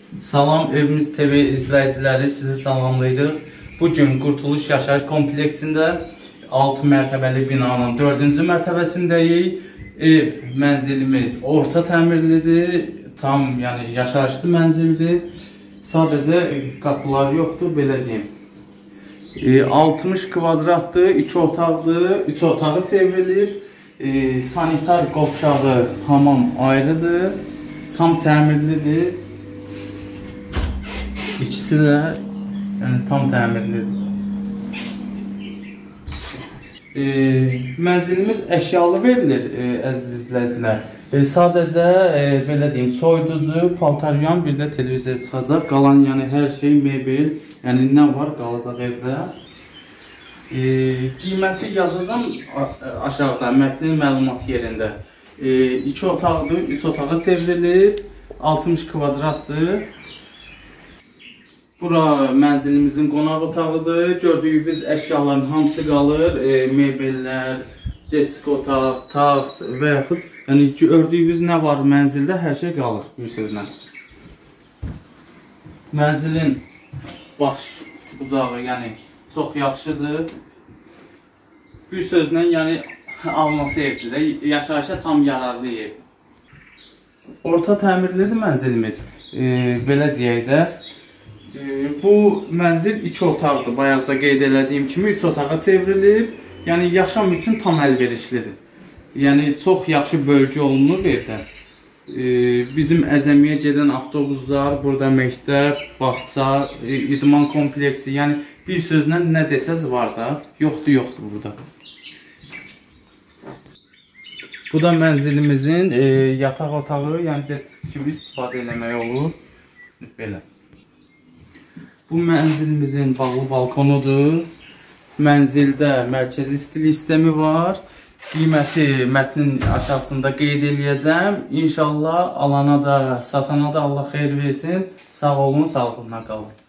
Salam Evimiz TV izləyiciləri, sizi salamlayırıq. Bugün Qurtuluş Yaşayış Kompleksində 6 mərtəbəli binanın 4-cü mərtəbəsindəyik. Ev, mənzilimiz orta təmirlidir, tam yəni yaşayışlı mənzildir. Sadəcə qapılar yoxdur, belə deyim. 60 kvadratdır, 2 otaqdır, 3 otağı çevrilib. Sanitar qovşağı, hamam ayrıdır, tam təmirlidir. İkisi də yəni, tam təmirlidir. Mənzilimiz əşyalı verilir, əziz izləyicilər. Sadəcə, belə deyim, soyuducu, paltaryan, bir də televizor çıxacaq. Qalan yəni hər şey, mebel, yəni nə var qalacaq evdə. Qiyməti yazacağım aşağıda, mətnin məlumat yerində. 2 otaqdır, 3 otağa çevrilib, 60 kvadratdır. Bura mənzilimizin qonaq otağıdır. Gördüyünüz əşyaların hamısı qalır. Mebellər, geçik otaq, taxt və yaxud yəni gördüyünüz nə var mənzildə hər şey qalır bir sözlə. Mənzilin baş bucağı yəni çox yaxşıdır. Bir sözlə yəni alınası evdir də, yaşayışa tam yararlı ev. Orta təmirlidir mənzilimiz. Belə deyək də. Bu mənzil 2 otaqdır. Bayaq da qeyd elədiyim kimi 3 otağa çevrilib. Yəni yaşam üçün tam əlverişlidir. Yəni çox yaxşı bölgü olunur evdə. Bizim Əcəmiyə gedən avtobuslar, burada məktəb, bağça, idman kompleksi, yəni bir sözlə nə desəz var da, yoxdur burada. Bu da mənzilimizin yataq otağı, yəni dedik kimi istifadə eləmək olur. Belə. Bu mənzilimizin bağlı balkonudur. Mənzildə mərkəzi istilik sistemi var. Qiyməti mətnin aşağısında qeyd eləyəcəm. İnşallah alana da, satana da Allah xeyir versin. Sağ olun, sağlıqla qalın.